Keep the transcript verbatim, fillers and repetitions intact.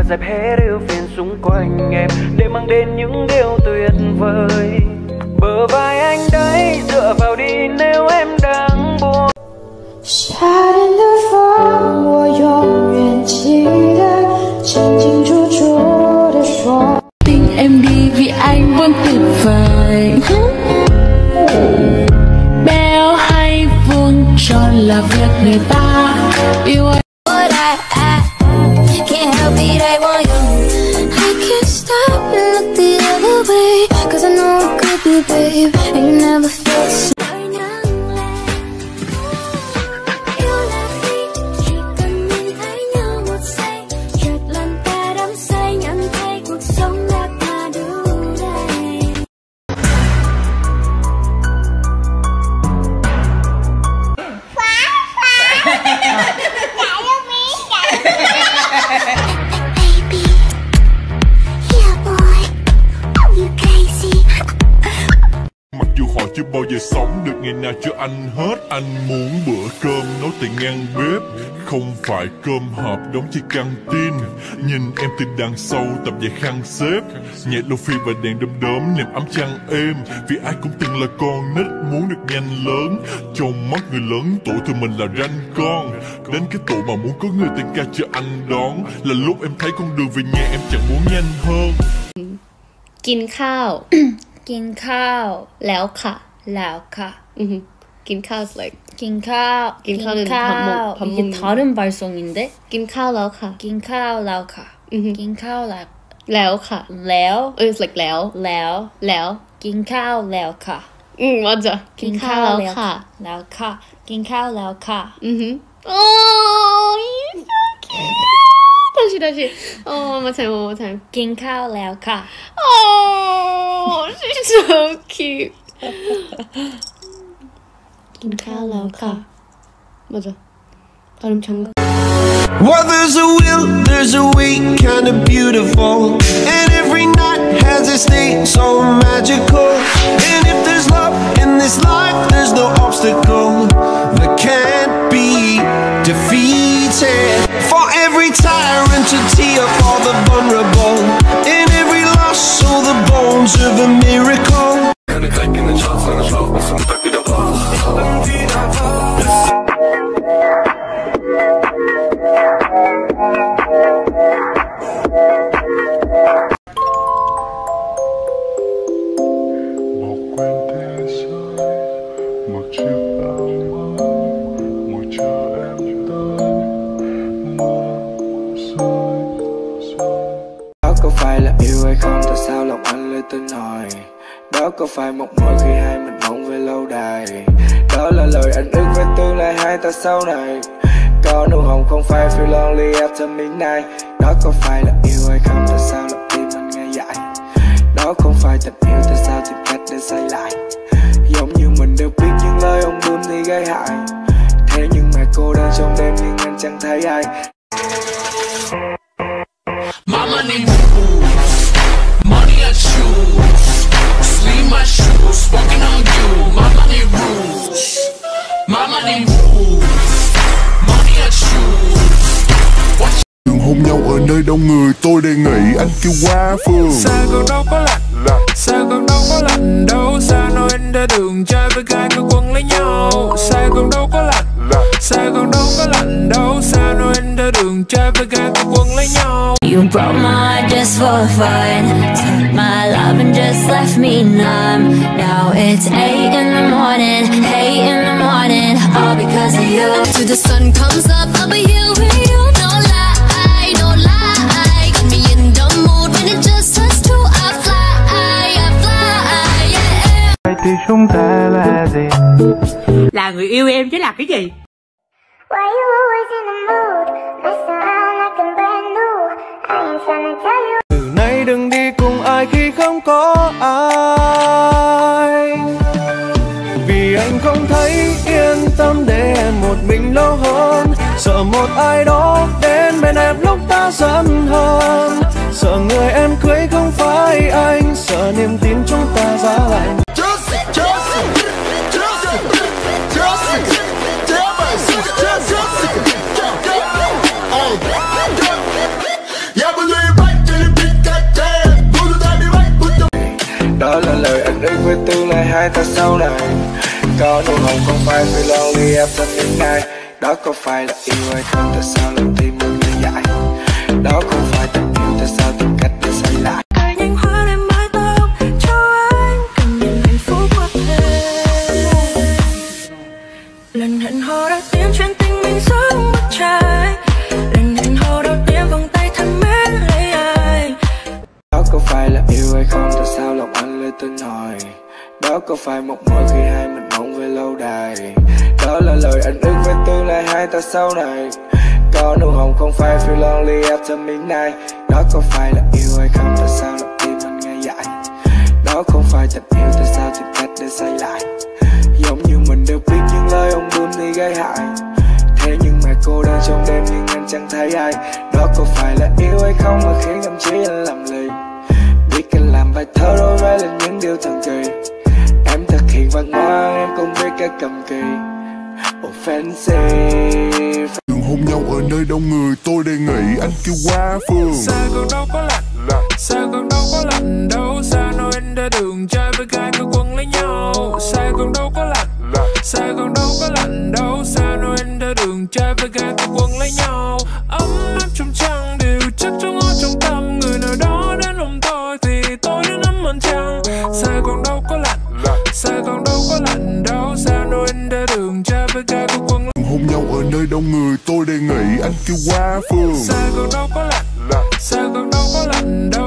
dẹp hết ưu phiền xung quanh em để mang đến những điều tuyệt vời. Bờ vai anh đấy dựa vào đi nếu em đang buồn. 夏天的风，我永远记得清清楚楚地说。Tin em đi vì anh vẫn tuyệt vời. Béo hay vuông tròn là việc người ta yêu anh. But I, I can't help it, I want you. I can't stop and look the other way, 'cause I know it could be, babe, and you never felt so. Chưa bao giờ sống được ngày nào cho anh hết. Anh muốn bữa cơm nấu tại ngang bếp, không phải cơm hộp đóng trên căng tin. Nhìn em từ đằng sau tập về khăn xếp, nhạc lo-fi và đèn đom đóm nệm ấm chăn êm. Vì ai cũng từng là con nít muốn được nhanh lớn. Trong mắt người lớn tuổi tụi mình là ranh con. Đến cái tuổi mà muốn có người tên ca cho anh đón, là lúc em thấy con đường về nhà em chẳng muốn nhanh hơn. กินข้าวกินข้าวแล้วค่ะแล้วค่ะกินข้าว is like กินข้าวกินข้าว는 밥 이게 다른 발성인데? กินข้าวแล้วค่ะกินข้าวแล้วค่ะ กินข้าวแล้วแล้วค่ะแล้ว it's like แล้วแล้วแล้วกินข้าวแล้วค่ะอืม맞아กินข้าวแล้วค่ะแล้วค่ะกินข้าวแล้วค่ะอือหือโอ้ย 다시 다시 어 one more time one more time กินข้าวแล้วค่ะ oh she's so cute กินข้าวแล้วค่ะ맞아 발음 장난. Well, there's a will, there's a way, kinda beautiful, and every night has a state so magical. And if there's love in this life, there's no obstacle that can't be defeated. For every tyrant to tear up all the vulnerable, in every loss, all the bones of a miracle. Đó có phải là yêu hay không? Tại sao lòng anh lại tin hỏi? Đó có phải một mơ khi hai mình mộng về lâu đài? Đó là lời anh ước với tương lai hai ta sau này. Có nụ hồng không phải feel lonely after midnight. Đó có phải là yêu hay không? Tại sao lòng tim anh nghe dại? Đó không phải tình yêu, tại sao tìm cách để xây lại? Giống như mình đều biết những lời ông bướm thì gây hại. Thế nhưng mà cô đơn trong đêm nhưng anh chẳng thấy ai. My money moves, money I choose. Sleep my shoes, walking on you. My money rules, my money moves, money I choose. Đừng hôn nhau ở nơi đông người, tôi đề nghị anh kêu qua phường. Sao còn đâu có lạnh, sao còn đâu có lạnh đâu. Sao nói anh ra đường chơi với gái có quần lấy nhau. Sao còn đâu có lạnh, sao còn đâu có lạnh đâu. Sao nói anh ra đường chơi với gái có quần lấy nhau. You broke my heart just for fun, took my love and just left me numb. Now it's eight in the morning, eight in the morning, all because of you. Till the sun comes up, I'll be here with you. No lie, no lie. Got me in the mood when it just turns to I fly, I fly, yeah. Vậy thì chúng ta là gì? Là người yêu em chứ là cái gì? Why you always in the mood? Mess around like I'm brand new. I ain't tryna tell you. Từ nay đừng đi cùng ai khi không có ai. Vì anh không thấy yên tâm để em một mình lâu hơn. Sợ một ai đó đến bên em lúc ta giận hơn. Sợ người em cưới không phải anh. Sợ niềm tin chúng ta giá lạnh. Yeah, believe lai hai ta sau này. Có nụ hồng không phải vì lonely after midnight. Đó có phải là yêu hay không, tại sao lòng tim mình ngây dại? Đó không phải tình yêu, tại sao tìm cách để xây lại? Cài nhánh hoa lên mái tóc cho anh cảm nhận hạnh phúc qua thêm. Lần hẹn hò đầu tiên chuyện tình mình giống bất trái. Lần hẹn hò đầu tiên vòng tay thắm mến lấy ai. Đó có phải là yêu hay không, tại sao lòng anh lên tên hỏi? Đó có phải một mơ khi hai mình mong về lâu đài? Đó là lời anh ước với tương lai hai ta sau này. Có nụ hồng không phải feel lonely after midnight. Đó có phải là yêu hay không, tại sao lòng tim mình ngây dại? Đó không phải tình yêu, tại sao tìm cách để xây lại? Giống như mình đều biết những lời ông bướm thì gây hại. Thế nhưng mà cô đơn trong đêm nhưng anh chẳng thấy ai. Đó có phải là yêu hay không mà khiến tâm trí anh lầm lì? Biết anh làm bài thơ đối với là những điều thần kỳ. Em thực hiện và ngoan, em cũng biết cái cầm kỳ. Offensive. Đừng hôn nhau ở nơi đông người, tôi đề nghị anh kêu qua phường. Sài Gòn đâu có lạnh, Sài Gòn đâu có lạnh đâu. Xa nơi anh ra đường trai với gái cứ quấn lấy nhau. Sài Gòn đâu có lạnh, Sài Gòn đâu có lạnh đâu. Xa nơi anh ra đường trai với gái cứ quấn lấy nhau. Ấm áp trong trăng đều chắc trong ngõ trong tâm. Người nào đó đến ôm tôi thì tôi đến ấm anh trăng. Sài Gòn đâu có lạnh, Sài Gòn đâu có lạnh đâu. Xa nơi anh ra đường trai với gái cứ quấn lấy nhau. Hôn nhau ở nơi đông người, tôi đề nghị anh kêu qua phường. Sài Gòn đâu có lạnh, Sài Gòn đâu có lạnh đâu.